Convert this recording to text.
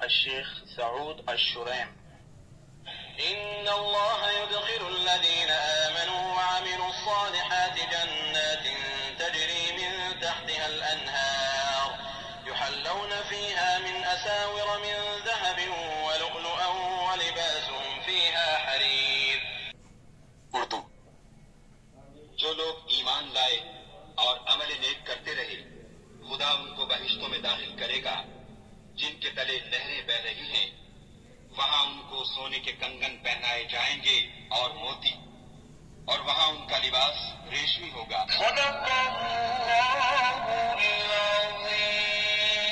الشيخ سعود الشريم. إن الله يدخل الذين آمنوا وعملوا الصالحات جنات تجري من تحتها الأنهار يحلون فيها من أساور من ذهب ولؤلؤا ولباسهم فيها حرير। उर्दू। जो लोग ईमान लाए और अमल नेक करते रहे, खुदा उनको बहिश्तों में दाखिल करेगा जिनके तले नहरें बह रही हैं। वहां उनको सोने के कंगन पहनाए जाएंगे और मोती, और वहां उनका लिबास रेशमी होगा।